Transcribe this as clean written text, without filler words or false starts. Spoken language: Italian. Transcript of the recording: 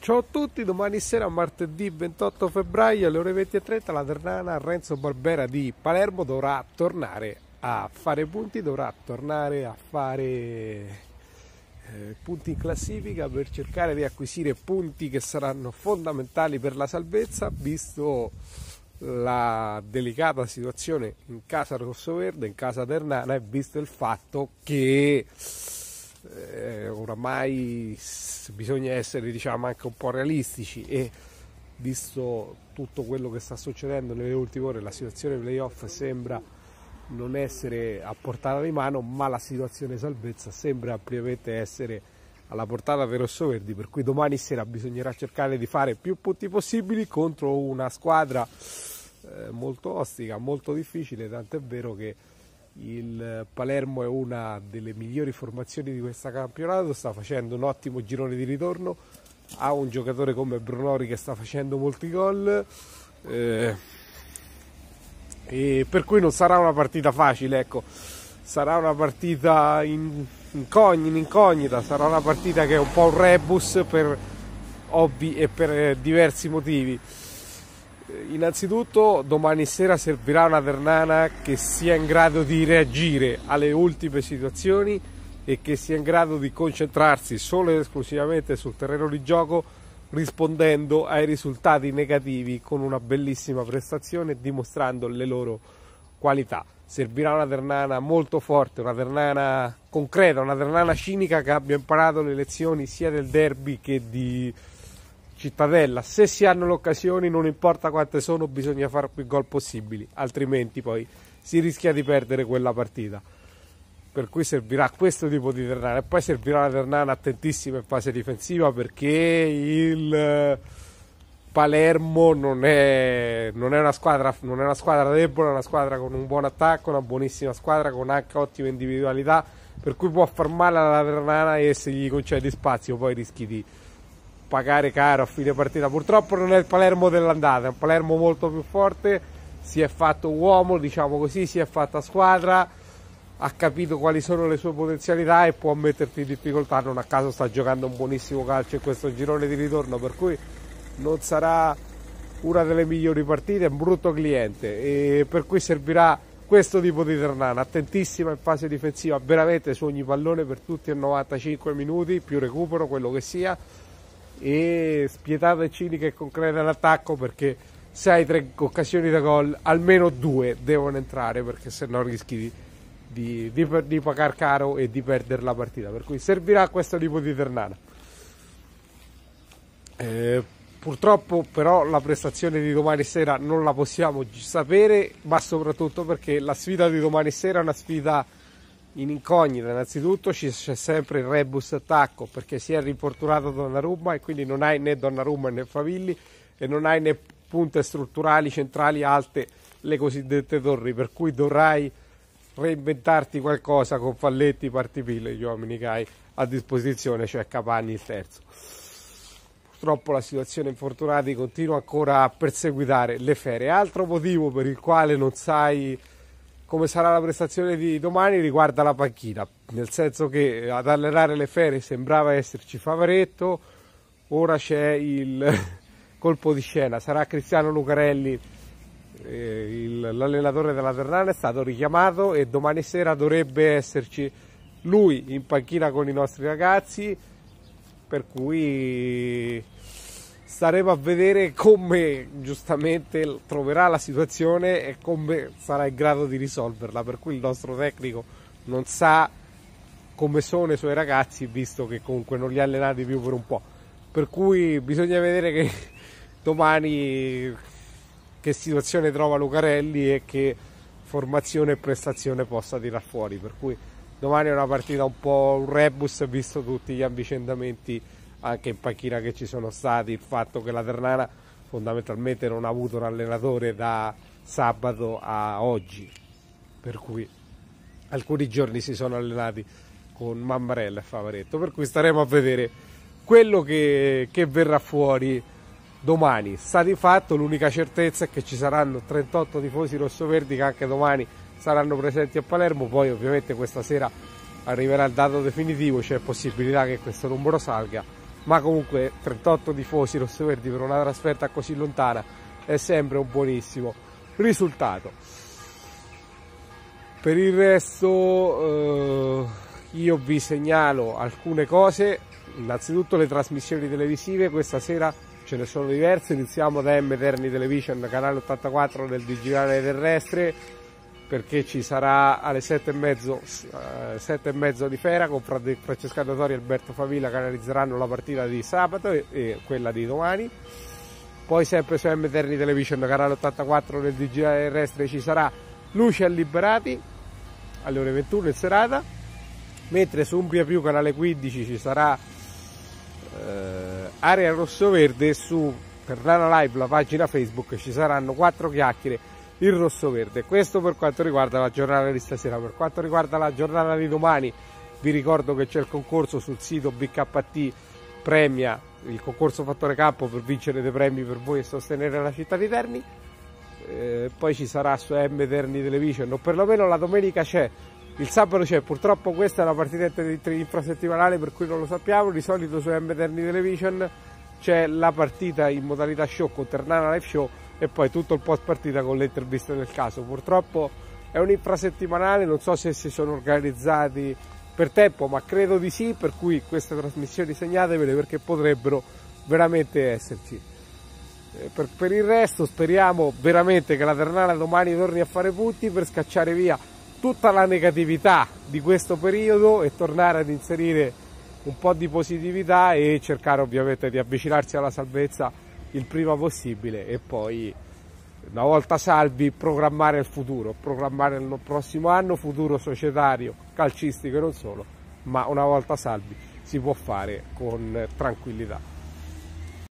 Ciao a tutti, domani sera, martedì 28 febbraio alle ore 20:30, la Ternana Renzo Barbera di Palermo dovrà tornare a fare punti, dovrà tornare a fare punti in classifica per cercare di acquisire punti che saranno fondamentali per la salvezza, visto la delicata situazione in casa rossoverde, in casa ternana, e visto il fatto che oramai bisogna essere, diciamo, anche un po' realistici, e visto tutto quello che sta succedendo nelle ultime ore, la situazione playoff sembra non essere a portata di mano, ma la situazione salvezza sembra ampiamente essere alla portata dei rossoverdi, per cui domani sera bisognerà cercare di fare più punti possibili contro una squadra molto ostica, molto difficile, tant'è vero che il Palermo è una delle migliori formazioni di questo campionato, sta facendo un ottimo girone di ritorno, ha un giocatore come Brunori che sta facendo molti gol, e per cui non sarà una partita facile, ecco. Sarà una partita in incognita, sarà una partita che è un po' un rebus per ovvi e per diversi motivi. Innanzitutto domani sera servirà una Ternana che sia in grado di reagire alle ultime situazioni e che sia in grado di concentrarsi solo ed esclusivamente sul terreno di gioco, rispondendo ai risultati negativi con una bellissima prestazione, dimostrando le loro qualità. Servirà una Ternana molto forte, una Ternana concreta, una Ternana cinica che abbia imparato le lezioni sia del derby che di Cittadella. Se si hanno le occasioni, non importa quante sono, bisogna fare più gol possibili, altrimenti poi si rischia di perdere quella partita. Per cui servirà questo tipo di Ternana, e poi servirà una Ternana attentissima in fase difensiva, perché il Palermo non è una squadra debole, è una squadra con un buon attacco, una buonissima squadra con anche ottime individualità, per cui può far male alla Ternana, e se gli concedi spazio poi rischi di pagare caro a fine partita. Purtroppo non è il Palermo dell'andata, è un Palermo molto più forte, si è fatto uomo, diciamo così, si è fatta squadra, ha capito quali sono le sue potenzialità e può metterti in difficoltà. Non a caso sta giocando un buonissimo calcio in questo girone di ritorno, per cui non sarà una delle migliori partite, è un brutto cliente, e per cui servirà questo tipo di Ternana, attentissima in fase difensiva, veramente su ogni pallone per tutti e 95 minuti, più recupero, quello che sia, e spietata e cinica e concreta in attacco, perché se hai 3 occasioni da gol almeno 2 devono entrare, perché se no rischi di pagare caro e di perdere la partita. Per cui servirà questo tipo di Ternana. Purtroppo però la prestazione di domani sera non la possiamo sapere, ma soprattutto perché la sfida di domani sera è una sfida in incognita. Innanzitutto c'è sempre il rebus attacco, perché si è riporturato Donnarumma, e quindi non hai né Donnarumma né Favilli, e non hai né punte strutturali centrali alte, le cosiddette torri, per cui dovrai reinventarti qualcosa con Falletti, Partipille, gli uomini che hai a disposizione, cioè Capagni il terzo. Purtroppo la situazione infortunati continua ancora a perseguitare le ferie. Altro motivo per il quale non sai come sarà la prestazione di domani riguarda la panchina, nel senso che ad allenare le ferie sembrava esserci Favaretto, ora c'è il colpo di scena, sarà Cristiano Lucarelli, l'allenatore della Ternana è stato richiamato, e domani sera dovrebbe esserci lui in panchina con i nostri ragazzi, per cui staremo a vedere come giustamente troverà la situazione e come sarà in grado di risolverla, per cui il nostro tecnico non sa come sono i suoi ragazzi, visto che comunque non li ha allenati più per un po', per cui bisogna vedere che domani che situazione trova Lucarelli e che formazione e prestazione possa tirar fuori. Per cui domani è una partita un po' un rebus, visto tutti gli avvicendamenti anche in panchina che ci sono stati, il fatto che la Ternana fondamentalmente non ha avuto un allenatore da sabato a oggi, per cui alcuni giorni si sono allenati con Mammarella e Favaretto, per cui staremo a vedere quello che verrà fuori domani. Sta di fatto, l'unica certezza è che ci saranno 38 tifosi rossoverdi che anche domani saranno presenti a Palermo. Poi ovviamente questa sera arriverà il dato definitivo, c'è possibilità che questo numero salga, ma comunque 38 tifosi rossoverdi per una trasferta così lontana è sempre un buonissimo risultato. Per il resto io vi segnalo alcune cose. Innanzitutto le trasmissioni televisive, questa sera ce ne sono diverse. Iniziamo da M Terni Television, canale 84 del digitale terrestre, perché ci sarà alle 7:30 di Fera con Francesca Datori e Alberto Favilla, che analizzeranno la partita di sabato e quella di domani. Poi sempre su M Terni Television, canale 84 del digitale terrestre, ci sarà Luce Liberati alle ore 21 in serata, mentre su Umbria Più, canale 15, ci sarà Area Rossoverde. Su Ternana Live, la pagina Facebook, ci saranno 4 chiacchiere in rossoverde. Questo per quanto riguarda la giornata di stasera. Per quanto riguarda la giornata di domani, vi ricordo che c'è il concorso sul sito BKT Premia, il concorso Fattore Campo, per vincere dei premi per voi e sostenere la città di Terni. Poi ci sarà su M Terni Television, o perlomeno la domenica c'è, il sabato c'è. Purtroppo questa è una partita infrasettimanale, per cui non lo sappiamo. Di solito su M Terni Television c'è la partita in modalità show con Ternana Live Show e poi tutto il post partita con le interviste del caso. Purtroppo è un infrasettimanale, non so se si sono organizzati per tempo, ma credo di sì, per cui queste trasmissioni segnatevele, perché potrebbero veramente esserci. Per il resto speriamo veramente che la Ternana domani torni a fare punti per scacciare via tutta la negatività di questo periodo e tornare ad inserire un po' di positività e cercare ovviamente di avvicinarsi alla salvezza il prima possibile, e poi una volta salvi programmare il futuro, programmare il prossimo anno, futuro societario, calcistico e non solo, ma una volta salvi si può fare con tranquillità.